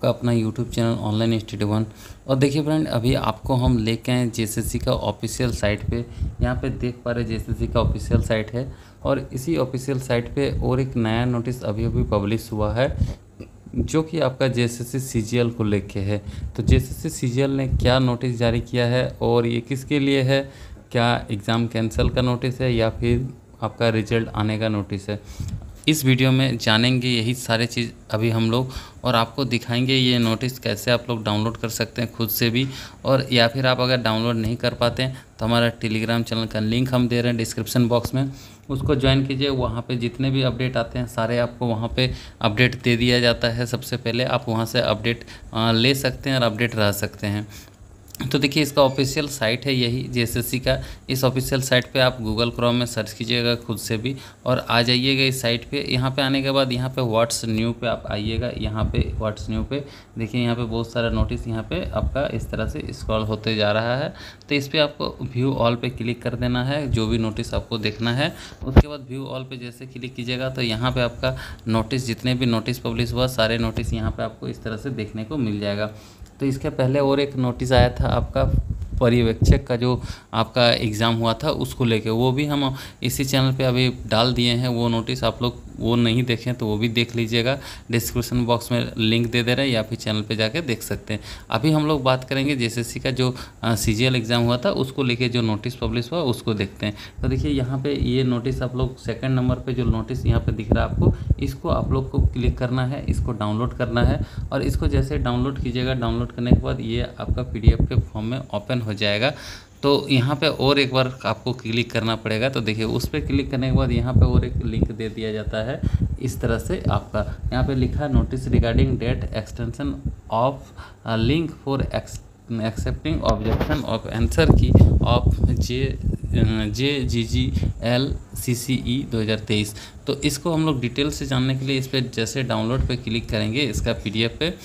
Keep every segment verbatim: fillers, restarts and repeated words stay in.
आपका अपना YouTube channel online study one. और देखिए फ्रेंड, अभी आपको हम लेके आए जेएसएससी का ऑफिशियल साइट पे। यहाँ पे देख पा रहे जेएसएससी का ऑफिशियल साइट है और इसी ऑफिशियल साइट पे और एक नया नोटिस अभी अभी पब्लिश हुआ है जो कि आपका जेएसएससी सीजीएल को लेके है। तो जेएसएससी सीजीएल ने क्या नोटिस जारी किया है और ये किसके लिए है, क्या एग्ज़ाम कैंसिल का नोटिस है या फिर आपका रिजल्ट आने का नोटिस है, इस वीडियो में जानेंगे यही सारे चीज़ अभी हम लोग। और आपको दिखाएंगे ये नोटिस कैसे आप लोग डाउनलोड कर सकते हैं खुद से भी, और या फिर आप अगर डाउनलोड नहीं कर पाते हैं तो हमारा टेलीग्राम चैनल का लिंक हम दे रहे हैं डिस्क्रिप्शन बॉक्स में, उसको ज्वाइन कीजिए। वहाँ पे जितने भी अपडेट आते हैं सारे आपको वहाँ पे अपडेट दे दिया जाता है। सबसे पहले आप वहाँ से अपडेट ले सकते हैं और अपडेट रह सकते हैं। तो देखिए, इसका ऑफिशियल साइट है यही जेएसएससी का। इस ऑफिशियल साइट पे आप गूगल क्रोम में सर्च कीजिएगा खुद से भी और आ जाइएगा इस साइट पे। यहाँ पे आने के बाद यहाँ पे व्हाट्स न्यू पे आप आइएगा। यहाँ पे व्हाट्स न्यू पे देखिए, यहाँ पे बहुत सारा नोटिस यहाँ पे आपका इस तरह से स्क्रॉल होते जा रहा है। तो इस पर आपको व्यू ऑल पे क्लिक कर देना है, जो भी नोटिस आपको देखना है। उसके बाद व्यू ऑल पे जैसे क्लिक कीजिएगा तो यहाँ पर आपका नोटिस, जितने भी नोटिस पब्लिश हुआ सारे नोटिस यहाँ पर आपको इस तरह से देखने को मिल जाएगा। तो इसके पहले और एक नोटिस आया था आपका पर्यवेक्षक का, जो आपका एग्ज़ाम हुआ था उसको लेके, वो भी हम इसी चैनल पे अभी डाल दिए हैं। वो नोटिस आप लोग वो नहीं देखें तो वो भी देख लीजिएगा, डिस्क्रिप्शन बॉक्स में लिंक दे दे रहे हैं या फिर चैनल पे जाके देख सकते हैं। अभी हम लोग बात करेंगे जेएसएससी का जो सीजीएल एग्ज़ाम हुआ था उसको लेके जो नोटिस पब्लिश हुआ उसको देखते हैं। तो देखिए, यहाँ पे ये नोटिस आप लोग सेकंड नंबर पे जो नोटिस यहाँ पे दिख रहा है आपको, इसको आप लोग को क्लिक करना है, इसको डाउनलोड करना है। और इसको जैसे डाउनलोड कीजिएगा, डाउनलोड करने के बाद ये आपका पीडीएफ के फॉर्म में ओपन हो जाएगा। तो यहाँ पे और एक बार आपको क्लिक करना पड़ेगा। तो देखिए, उस पर क्लिक करने के बाद यहाँ पे और एक लिंक दे दिया जाता है इस तरह से। आपका यहाँ पे लिखा है notice regarding date extension of link for accepting objection of answer key of J J G G L C C E दो हज़ार तेईस। तो इसको हम लोग डिटेल से जानने के लिए इस पर जैसे डाउनलोड पे क्लिक करेंगे, इसका पीडीएफ पे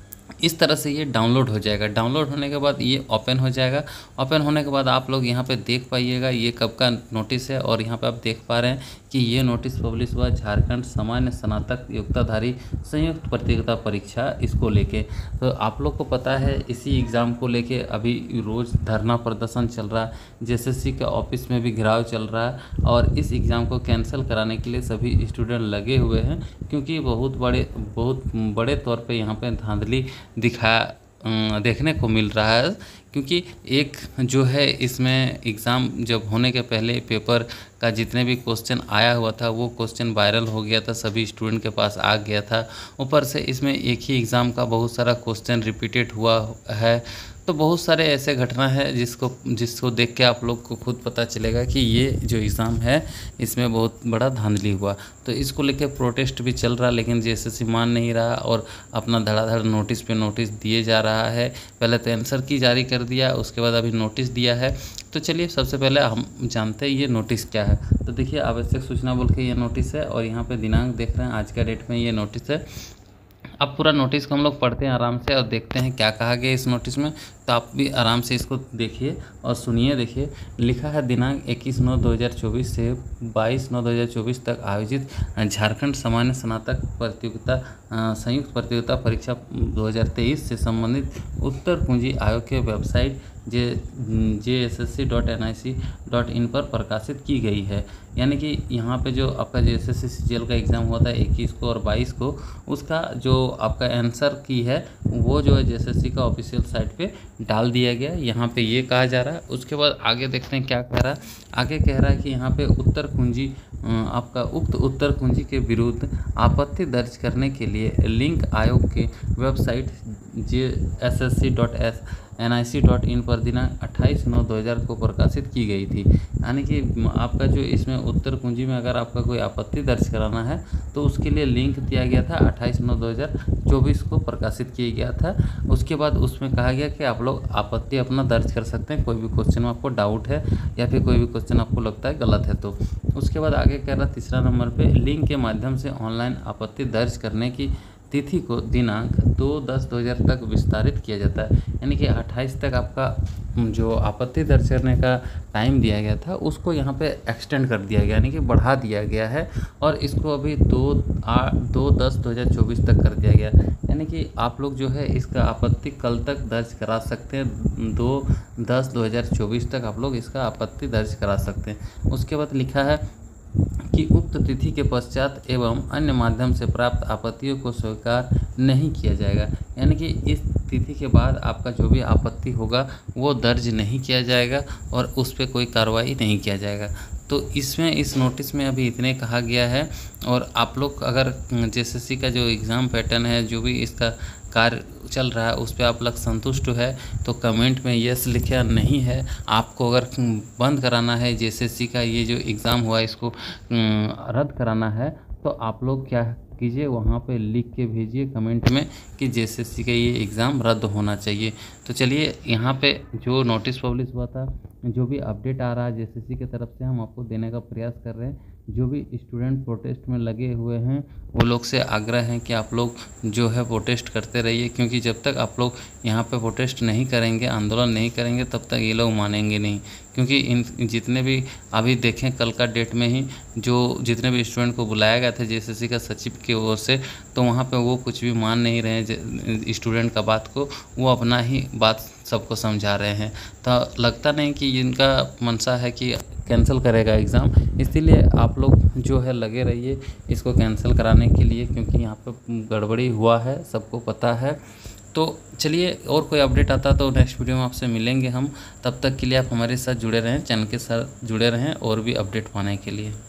इस तरह से ये डाउनलोड हो जाएगा। डाउनलोड होने के बाद ये ओपन हो जाएगा। ओपन होने के बाद आप लोग यहाँ पे देख पाइएगा ये कब का नोटिस है। और यहाँ पे आप देख पा रहे हैं कि ये नोटिस पब्लिश हुआ झारखंड सामान्य स्नातक योग्यताधारी संयुक्त प्रतियोगिता परीक्षा, इसको लेके। तो आप लोग को पता है इसी एग्ज़ाम को लेके अभी रोज़ धरना प्रदर्शन चल रहा है, जेएसएससी के ऑफिस में भी घेराव चल रहा है और इस एग्ज़ाम को कैंसिल कराने के लिए सभी स्टूडेंट लगे हुए हैं, क्योंकि बहुत बड़े बहुत बड़े तौर पे यहाँ पे धांधली दिखा देखने को मिल रहा है। क्योंकि एक जो है इसमें एग्ज़ाम जब होने के पहले पेपर का जितने भी क्वेश्चन आया हुआ था वो क्वेश्चन वायरल हो गया था, सभी स्टूडेंट के पास आ गया था। ऊपर से इसमें एक ही एग्ज़ाम का बहुत सारा क्वेश्चन रिपीटेड हुआ है। तो बहुत सारे ऐसे घटना है जिसको जिसको देख के आप लोग को खुद पता चलेगा कि ये जो एग्ज़ाम है इसमें बहुत बड़ा धांधली हुआ। तो इसको लेके प्रोटेस्ट भी चल रहा, लेकिन जेएसएससी मान नहीं रहा और अपना धड़ाधड़ नोटिस पे नोटिस दिए जा रहा है। पहले तो आंसर की जारी कर दिया, उसके बाद अभी नोटिस दिया है। तो चलिए सबसे पहले हम जानते हैं ये नोटिस क्या है। तो देखिए, आवश्यक सूचना बोल के ये नोटिस है और यहाँ पे दिनांक देख रहे हैं, आज का डेट में ये नोटिस है। अब पूरा नोटिस को हम लोग पढ़ते हैं आराम से और देखते हैं क्या कहा गया इस नोटिस में। तो आप भी आराम से इसको देखिए और सुनिए। देखिए, लिखा है दिनांक इक्कीस नौ दो हज़ार चौबीस से बाईस नौ दो हज़ार चौबीस तक आयोजित झारखंड सामान्य स्नातक प्रतियोगिता संयुक्त प्रतियोगिता परीक्षा दो हज़ार तेईस से संबंधित उत्तर कुंजी आयोग के website J J S S C dot N I C dot in पर प्रकाशित की गई है। यानी कि यहाँ पे जो आपका J S S C CGL का एग्ज़ाम हुआ था इक्कीस को और बाईस को, उसका जो आपका आंसर की है वो जो है जेएसएससी का ऑफिशियल साइट पे डाल दिया गया। यहाँ पे ये कहा जा रहा है। उसके बाद आगे देखते हैं क्या कह रहा है। आगे कह रहा है कि यहाँ पे उत्तर कुंजी आपका उक्त उत्तर कुंजी के विरुद्ध आपत्ति दर्ज करने के लिए लिंक आयोग के website J S S C dot S N I C dot in पर दिनांक अट्ठाईस नौ दो हज़ार को प्रकाशित की गई थी। यानी कि आपका जो इसमें उत्तर कुंजी में अगर आपका कोई आपत्ति दर्ज कराना है तो उसके लिए लिंक दिया गया था, अट्ठाईस नौ दो हज़ार चौबीस को प्रकाशित किया गया था। उसके बाद उसमें कहा गया कि आप लोग आपत्ति अपना दर्ज कर सकते हैं, कोई भी क्वेश्चन में आपको डाउट है या फिर कोई भी क्वेश्चन आपको लगता है गलत है तो। उसके बाद आगे कह रहा तीसरा नंबर पे, लिंक के माध्यम से ऑनलाइन आपत्ति दर्ज करने की तिथि को दिनांक दो दस दो हज़ार तक विस्तारित किया जाता है। यानी कि अट्ठाईस तक आपका जो आपत्ति दर्ज करने का टाइम दिया गया था उसको यहाँ पे एक्सटेंड कर दिया गया, यानी कि बढ़ा दिया गया है और इसको अभी दो आठ दो दस दो हज़ार चौबीस तक कर दिया गया। यानी कि आप लोग जो है इसका आपत्ति कल तक दर्ज करा सकते हैं, दो दस दो हज़ार चौबीस तक आप लोग इसका आपत्ति दर्ज करा सकते हैं। उसके बाद लिखा है कि उक्त तिथि के पश्चात एवं अन्य माध्यम से प्राप्त आपत्तियों को स्वीकार नहीं किया जाएगा। यानी कि इस तिथि के बाद आपका जो भी आपत्ति होगा वो दर्ज नहीं किया जाएगा और उस पर कोई कार्रवाई नहीं किया जाएगा। तो इसमें इस नोटिस में अभी इतने कहा गया है। और आप लोग अगर जेएसएससी का जो एग्ज़ाम पैटर्न है, जो भी इसका कार्य चल रहा है, उस पर आप लोग संतुष्ट है तो कमेंट में यस लिखा, नहीं है आपको अगर बंद कराना है जेएसएससी का ये जो एग्ज़ाम हुआ इसको रद्द कराना है, तो आप लोग क्या कीजिए, वहाँ पे लिख के भेजिए कमेंट में कि जेएसएससी का ये एग्ज़ाम रद्द होना चाहिए। तो चलिए, यहाँ पे जो नोटिस पब्लिश हुआ था, जो भी अपडेट आ रहा है जेएसएससी की तरफ से, हम आपको देने का प्रयास कर रहे हैं। जो भी स्टूडेंट प्रोटेस्ट में लगे हुए हैं वो लोग से आग्रह है कि आप लोग जो है प्रोटेस्ट करते रहिए, क्योंकि जब तक आप लोग यहाँ पे प्रोटेस्ट नहीं करेंगे, आंदोलन नहीं करेंगे, तब तक ये लोग मानेंगे नहीं। क्योंकि इन जितने भी अभी देखें कल का डेट में ही जो जितने भी स्टूडेंट को बुलाया गया था जेएसएससी का सचिव की ओर से, तो वहाँ पे वो कुछ भी मान नहीं रहे हैं स्टूडेंट का बात को, वो अपना ही बात सबको समझा रहे हैं। तो लगता नहीं कि इनका मंशा है कि कैंसिल करेगा एग्ज़ाम, इसीलिए आप लोग जो है लगे रहिए इसको कैंसिल कराने के लिए, क्योंकि यहाँ पे गड़बड़ी हुआ है, सबको पता है। तो चलिए, और कोई अपडेट आता तो नेक्स्ट वीडियो में आपसे मिलेंगे हम। तब तक के लिए आप हमारे साथ जुड़े रहें, चैनल के साथ जुड़े रहें और भी अपडेट पाने के लिए।